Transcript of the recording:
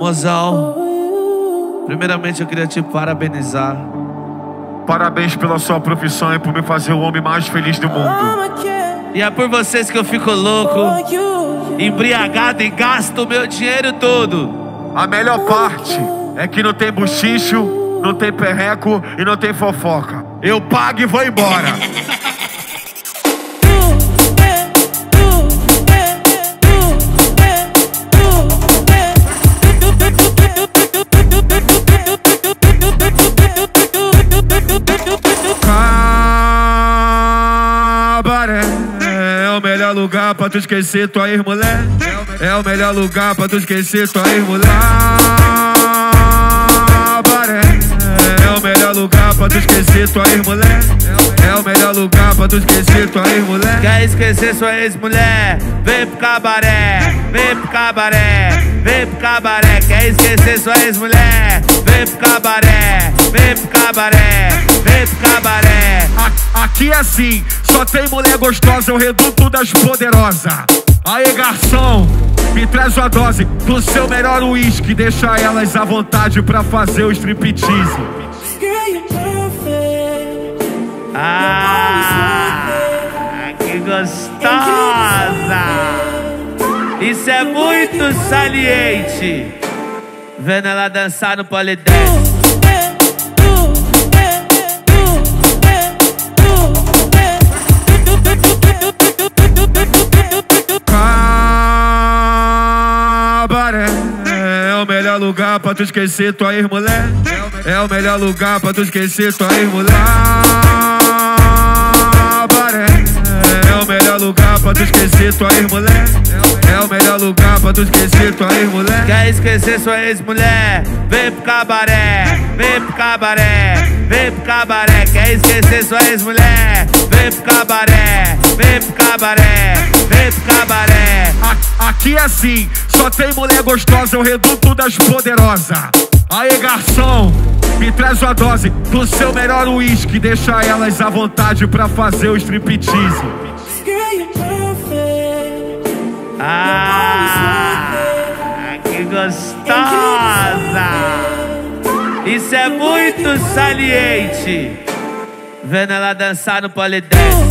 Mozão, primeiramente eu queria te parabenizar. Parabéns pela sua profissão e por me fazer o homem mais feliz do mundo. E é por vocês que eu fico louco, embriagado e gasto o meu dinheiro todo. A melhor parte é que não tem buchicho, não tem perreco e não tem fofoca. Eu pago e vou embora. Cabaré é o melhor lugar pra tu esquecer tua ex-mulher. É o melhor lugar pra tu esquecer tua ex-mulher. Cabaré é o melhor lugar pra tu esquecer tua ex-mulher. É o melhor lugar pra tu esquecer tua ex-mulher. Quer esquecer sua ex-mulher? Vem pro cabaré, vem pro cabaré, vem pro cabaré. Quer esquecer sua ex-mulher? Vem pro cabaré, vem pro cabaré, vem pro cabaré. Aqui é assim, só tem mulher gostosa, é o reduto das poderosas. Aê, garçom, me traz uma dose do seu melhor uísque. Deixa elas à vontade pra fazer o striptease. Ah, que gostosa! Isso é muito saliente. Vendo ela dançar no polidense. Cabaré é o melhor lugar pra tu esquecer tua ex-mulher. É o melhor lugar pra tu esquecer tua ex-mulher. Cabaré é o melhor lugar pra tu esquecer tua ex-mulher. É o melhor lugar pra tu esquecer tua ex-mulher. Quer esquecer sua ex-mulher? Vem pro cabaré, vem pro cabaré, vem pro cabaré. Quer esquecer sua ex-mulher? Vem pro cabaré, vem pro cabaré, vem pro cabaré. Aqui é assim, só tem mulher gostosa, é o reduto das poderosas. Aê, garçom, me traz uma dose do seu melhor uísque. Deixa elas à vontade pra fazer o striptease. Ah, que gostosa! Isso é muito saliente. Vendo ela dançar no polidense.